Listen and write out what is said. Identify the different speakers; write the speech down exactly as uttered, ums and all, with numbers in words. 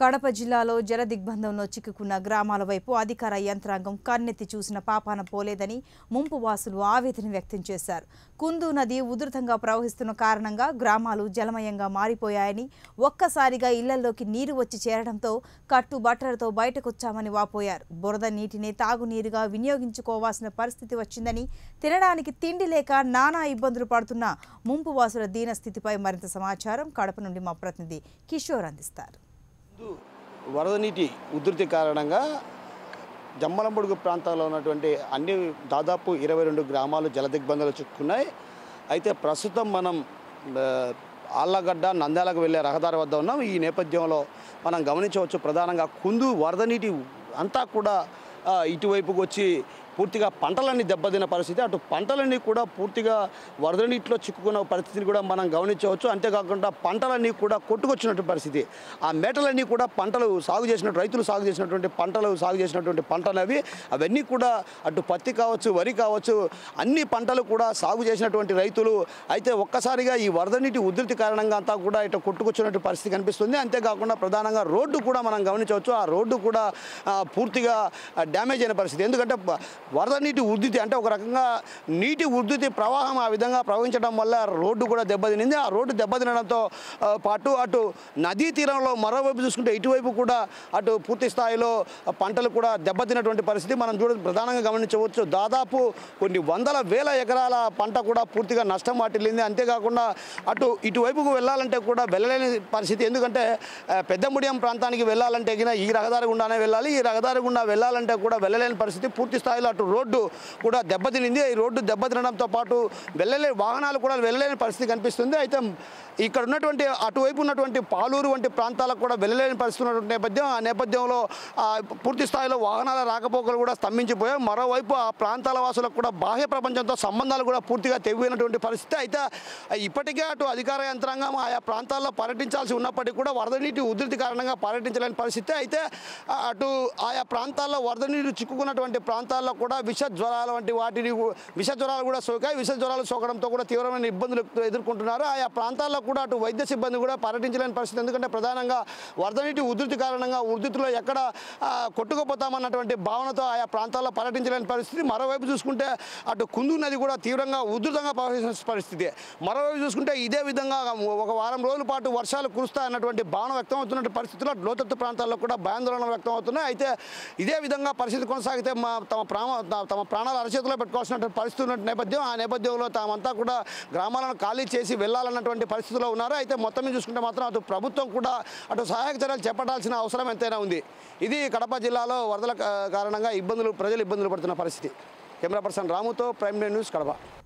Speaker 1: కడప జిల్లాలో జల దిగ్బంధంలో చిక్కుకున్న గ్రామాల వైపు అధికార యంత్రాంగం కన్నెత్తి చూసిన పాపాన పోలేదని ముంపు వాసులు ఆవేదన వ్యక్తం చేశారు. కుందు నది ఉధృతంగా ప్రవహిస్తున్న కారణంగా గ్రామాలు జలమయంగా మారిపోయాయని, ఒక్కసారిగా ఇళ్లలోకి నీరు వచ్చి చేరడంతో కట్టుబట్టలతో బయటకొచ్చామని వాపోయారు. బురద నీటిని తాగునీరుగా వినియోగించుకోవాల్సిన పరిస్థితి వచ్చిందని, తినడానికి తిండి లేక నానా ఇబ్బందులు పడుతున్న ముంపు వాసుల దీనస్థితిపై మరింత సమాచారం కడప నుండి మా ప్రతినిధి కిషోర్ అందిస్తారు.
Speaker 2: వరద నీటి ఉధృతి కారణంగా జమ్మలమడుగు ప్రాంతాల్లో ఉన్నటువంటి అన్ని దాదాపు ఇరవై రెండు గ్రామాలు జల దిగ్బంధాలు చిక్కున్నాయి. అయితే ప్రస్తుతం మనం ఆళ్ళగడ్డ నంద్యాలకు వెళ్ళే రహదారి వద్ద ఉన్నాం. ఈ నేపథ్యంలో మనం గమనించవచ్చు, ప్రధానంగా కుందు వరద నీటి అంతా కూడా ఇటువైపుకు వచ్చి పూర్తిగా పంటలన్నీ దెబ్బతిన్న పరిస్థితి. అటు పంటలన్నీ కూడా పూర్తిగా వరద నీటిలో చిక్కుకున్న పరిస్థితిని కూడా మనం గమనించవచ్చు. అంతేకాకుండా పంటలన్నీ కూడా కొట్టుకొచ్చినటువంటి పరిస్థితి. ఆ మేటలన్నీ కూడా పంటలు సాగు చేసినట్టు రైతులు సాగు చేసినటువంటి పంటలు సాగు చేసినటువంటి పంటలు అవి అవన్నీ కూడా అటు పత్తి కావచ్చు, వరి కావచ్చు, అన్ని పంటలు కూడా సాగు చేసినటువంటి రైతులు అయితే ఒక్కసారిగా ఈ వరద నీటి ఉధృతి కారణంగా అంతా కూడా ఇటు కొట్టుకొచ్చినటువంటి పరిస్థితి కనిపిస్తుంది. అంతేకాకుండా ప్రధానంగా రోడ్డు కూడా మనం గమనించవచ్చు. ఆ రోడ్డు కూడా పూర్తిగా డ్యామేజ్ అయిన పరిస్థితి. ఎందుకంటే వరద నీటి ఉధృతి అంటే ఒక రకంగా నీటి ఉధృతి ప్రవాహం ఆ విధంగా ప్రవహించడం వల్ల రోడ్డు కూడా దెబ్బతినింది. ఆ రోడ్డు దెబ్బతినడంతో పాటు అటు నదీ తీరంలో మరోవైపు చూసుకుంటే ఇటువైపు కూడా అటు పూర్తి స్థాయిలో పంటలు కూడా దెబ్బతిన్నటువంటి పరిస్థితి మనం చూడ ప్రధానంగా గమనించవచ్చు. దాదాపు కొన్ని వందల వేల ఎకరాల పంట కూడా పూర్తిగా నష్టం వాటిల్లింది. అంతేకాకుండా అటు ఇటువైపుకు వెళ్ళాలంటే కూడా వెళ్ళలేని పరిస్థితి. ఎందుకంటే పెద్ద ముడియం ప్రాంతానికి వెళ్ళాలంటే ఈ రహదారి గుండానే వెళ్ళాలి. ఈ రహదారి గుండా వెళ్ళాలంటే కూడా వెళ్ళలేని పరిస్థితి. పూర్తి స్థాయిలో అటు రోడ్డు కూడా దెబ్బతినింది. ఈ రోడ్డు దెబ్బతినడంతో పాటు వెళ్ళలే వాహనాలు కూడా వెళ్ళలేని పరిస్థితి కనిపిస్తుంది. అయితే ఇక్కడ ఉన్నటువంటి అటువైపు ఉన్నటువంటి పాలూరు వంటి ప్రాంతాలకు కూడా వెళ్ళలేని పరిస్థితి ఉన్నటువంటి నేపథ్యం. ఆ నేపథ్యంలో పూర్తి స్థాయిలో వాహనాల రాకపోకలు కూడా స్తంభించిపోయాయి. మరోవైపు ఆ ప్రాంతాల వాసులకు కూడా బాహ్య ప్రపంచంతో సంబంధాలు కూడా పూర్తిగా తెగిపోయినటువంటి పరిస్థితి. అయితే ఇప్పటికే అటు అధికార యంత్రాంగం ఆయా ప్రాంతాల్లో పర్యటించాల్సి ఉన్నప్పటికీ కూడా వరద నీటి ఉధృతి కారణంగా పర్యటించలేని పరిస్థితి. అయితే అటు ఆయా ప్రాంతాల్లో వరద నీరు చిక్కుకున్నటువంటి ప్రాంతాల్లో కూడా విష జ్వరాలు వంటి వాటిని విష జ్వరాలు కూడా సోకాయి. విష జ్వరాలు సోకడంతో కూడా తీవ్రమైన ఇబ్బందులు ఎదుర్కొంటున్నారు. ఆయా ప్రాంతాల్లో కూడా అటు వైద్య సిబ్బంది కూడా పర్యటించలేని పరిస్థితి. ఎందుకంటే ప్రధానంగా వరద నీటి ఉధృతి కారణంగా ఉధృతిలో ఎక్కడ కొట్టుకుపోతామన్నటువంటి భావనతో ఆయా ప్రాంతాల్లో పర్యటించలేని పరిస్థితి. మరోవైపు చూసుకుంటే అటు కుందు నది కూడా తీవ్రంగా ఉధృతంగా ప్రవహించిన పరిస్థితి. మరోవైపు చూసుకుంటే ఇదే విధంగా ఒక వారం రోజుల పాటు వర్షాలు కురుస్తాయన్నటువంటి భావన వ్యక్తం అవుతున్న పరిస్థితుల్లో లోతట్టు ప్రాంతాల్లో కూడా భయాందోళన వ్యక్తం అవుతున్నాయి. అయితే ఇదే విధంగా పరిస్థితి కొనసాగితే మా తమ ప్రాణ తమ ప్రాణాలు అరచేతిలో పెట్టుకోవాల్సినటువంటి పరిస్థితి ఉన్న నేపథ్యం. ఆ నేపథ్యంలో తామంతా కూడా గ్రామాలను ఖాళీ చేసి వెళ్ళాలన్నటువంటి పరిస్థితిలో ఉన్నారు. అయితే మొత్తం మీద చూసుకుంటే మాత్రం అటు ప్రభుత్వం కూడా అటు సహాయక చర్యలు చేపట్టాల్సిన అవసరం ఎంతైనా ఉంది. ఇది కడప జిల్లాలో వరదల కారణంగా ఇబ్బందులు ప్రజలు ఇబ్బందులు పడుతున్న పరిస్థితి. కెమెరా పర్సన్ రాముతో ప్రైమ్ నైన్ న్యూస్ కడప.